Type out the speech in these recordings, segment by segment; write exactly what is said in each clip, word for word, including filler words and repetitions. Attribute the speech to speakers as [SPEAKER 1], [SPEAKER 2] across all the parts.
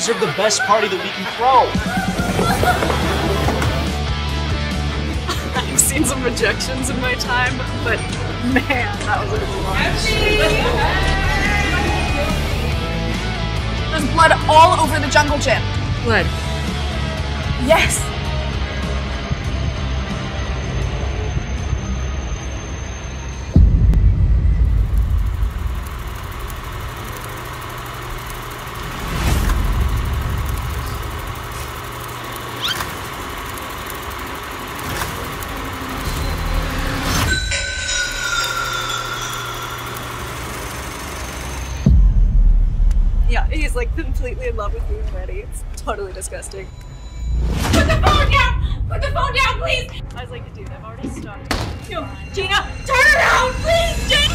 [SPEAKER 1] deserve the best party that we can throw.
[SPEAKER 2] I've seen some rejections in my time, but man, that was a good one.
[SPEAKER 3] There's blood all over the jungle gym.
[SPEAKER 2] Blood?
[SPEAKER 3] Yes.
[SPEAKER 2] Yeah, he's like completely in love with me already. It's totally disgusting.
[SPEAKER 3] Put the phone down! Put the phone down, please!
[SPEAKER 2] I was like, dude, I've already started.
[SPEAKER 3] No, Gina, turn around, please, Gina!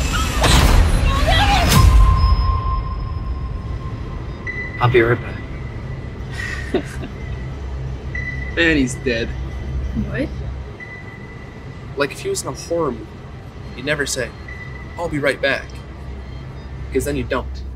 [SPEAKER 4] I'll be right back.
[SPEAKER 5] And he's dead.
[SPEAKER 3] What?
[SPEAKER 5] Like if he was in a horror movie, he'd never say, I'll be right back. Because then you don't.